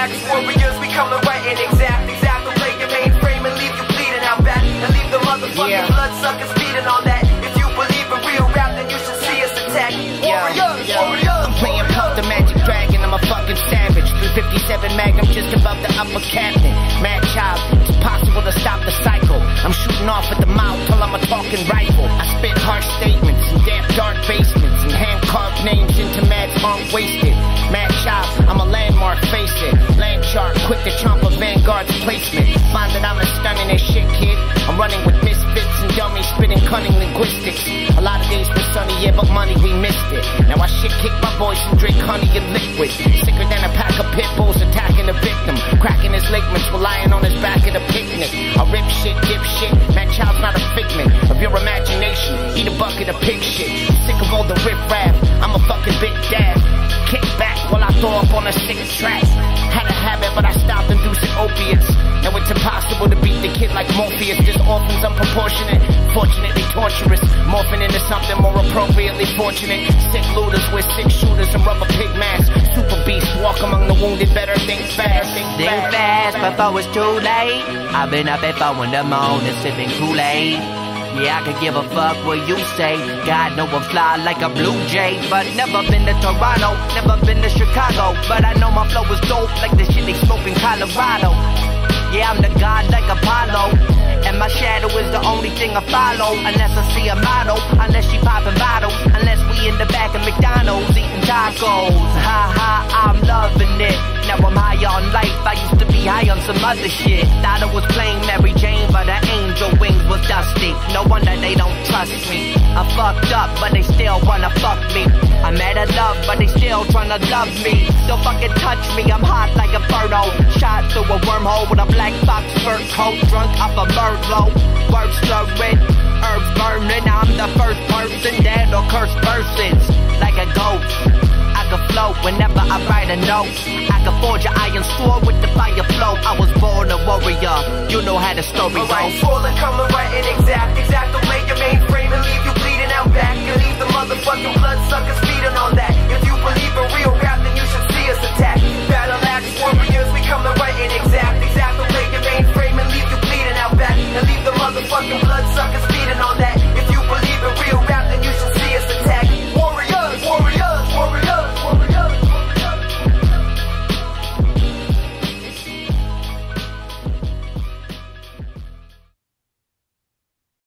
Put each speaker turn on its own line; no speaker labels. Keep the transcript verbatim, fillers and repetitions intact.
axe warriors, we coming right in exact, exact. Play your mainframe and leave you bleeding out back, and leave the motherfucking yeah. bloodsuckers feeding on that. If you believe in real rap, then you should see us attack. Warriors, yeah. warriors. I'm playing Puff the Magic Dragon, I'm a fucking savage. three fifty-seven Magnum just above the upper cabinet. Madchild, it's possible to stop the cycle. I'm shooting off at the mouth till I'm a talking rifle. I spit harsh statements in damp dark basements and hand carved names into Mad's arm wasted. Madchild, I'm a landmark, face it. Land chart, quick to chomp a vanguards placement. Find that I'm as stunning as shit, kid. I'm running with misfits and dummies, spitting cunning linguistics. A lot of days were sunny, yeah, but money, we missed it. Now I shit kick my boys and drink honey and liquid. Sicker than a pack of pit bulls attacking the victim. Cracking his ligaments while lying on his back at a picnic. I rip shit, dip shit. Madchild's not a figment of your imagination. Eat a bucket of pig shit. Sick of all the riff-raff, I'm a fucking big dad. Kick back while I throw up on a sick track. Had a habit, but I stopped inducing opiates. Now it's impossible to beat the kid like Morpheus. This orphan's unproportionate, fortunately torturous. Morphing into something more appropriately fortunate. Sick looters with six shooters and rubber pig masks. Super beast, walk among the wounded, better think fast. Think,
think fast. fast before it's too late. I've been up at four in the morning sipping Kool-Aid. Yeah, I could give a fuck what you say. God know I'm fly like a blue jay. But never been to Toronto, never been to Chicago. But I know my flow is dope like the shit they smoke in Colorado. Yeah, I'm the god like Apollo. And my shadow is the only thing I follow. Unless I see a model, unless she popping bottles. Unless we in the back of McDonald's eating tacos. Ha ha, I'm loving it. Now I'm high on life, I used to be high on some other shit. Thought I was playing Mary Jane, but her angel wings was dusty. No wonder they don't trust me. I fucked up, but they still wanna fuck me. I'm at a love, but they still tryna love me. Don't fucking touch me, I'm hot like a Birdo. Shot through a wormhole with a black box fur coat. Drunk off a Merlot, words slurring, herbs burning. I'm the first person dead or cursed persons. Like a ghost, I can float whenever I write a note. I can forge an iron sword with the fire flow. I was born a warrior, you know how the story goes. Alright, falling, coming right in exact, exact. Don't play your mainframe and leave you bleeding out back. And leave the motherfucking bloodsuckers feeding on that. If you believe in real